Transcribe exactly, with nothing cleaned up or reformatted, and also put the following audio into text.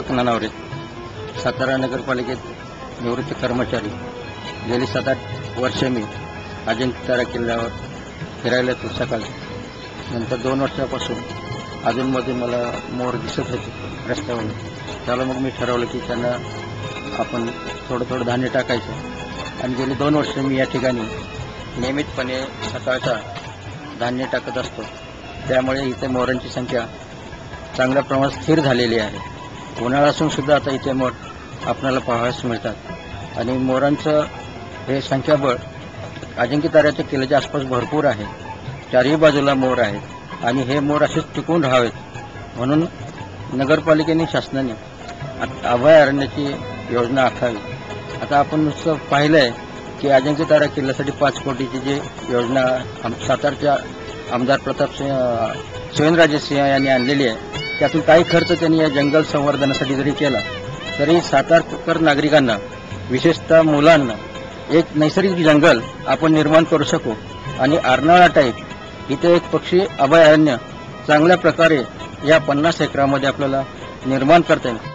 नानावरे, सातारा नगरपालिकेत निवृत्त कर्मचारी. गेली सात आठ वर्षे मी अजिंक्यतारा किल्ल्यावर फिरायला येतो सकाळी. नंतर दोन वर्षापासून अजूनमधून मला मोर दिसत होते रस्त्यावरून. त्याला मग मी ठरवलं की त्यांना आपण थोडं थोडं धान्य टाकायचं. आणि गेली दोन वर्ष मी या ठिकाणी नियमितपणे सकाळचा धान्य टाकत असतो. त्यामुळे इथे मोरांची संख्या चांगल्या प्रमाणात स्थिर झालेली आहे. उन्हाळा असून सुद्धा आता इथे मोर आपल्याला पाहावयास मिळतात. आणि मोरांचं हे संख्याबळ अजिंक्यताऱ्याच्या किल्ल्याच्या आसपास भरपूर आहे. चारही बाजूला मोर आहेत आणि हे मोर असेच टिकून राहावेत म्हणून नगरपालिकेने शासनाने अभयारण्याची योजना आखावी. आता आपण नुसतं पाहिलं आहे की अजिंक्यतारा किल्ल्यासाठी पाच कोटीची जी योजना सातारच्या आमदार प्रताप सिंह शिवेंद्रराजे सिंह यांनी आणलेली आहे, त्यातून काही खर्च त्यांनी या जंगल संवर्धनासाठी जरी केला तरी सातारकर नागरिकांना विशेषतः मुलांना एक नैसर्गिक जंगल आपण निर्माण करू शकू. आणि अर्नाळा टाईप इथे एक पक्षी अभयारण्य चांगल्या प्रकारे या पन्नास एकरामध्ये आपल्याला निर्माण करता येईल.